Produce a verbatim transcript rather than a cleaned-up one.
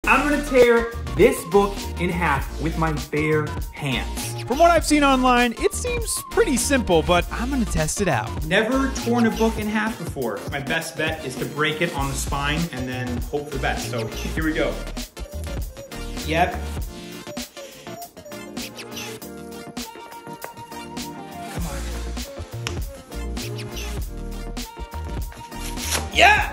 I'm gonna tear this book in half with my bare hands. From what I've seen online, it seems pretty simple, but I'm gonna test it out. Never torn a book in half before. My best bet is to break it on the spine and then hope for the best. So here we go. Yep. Come on. Yeah!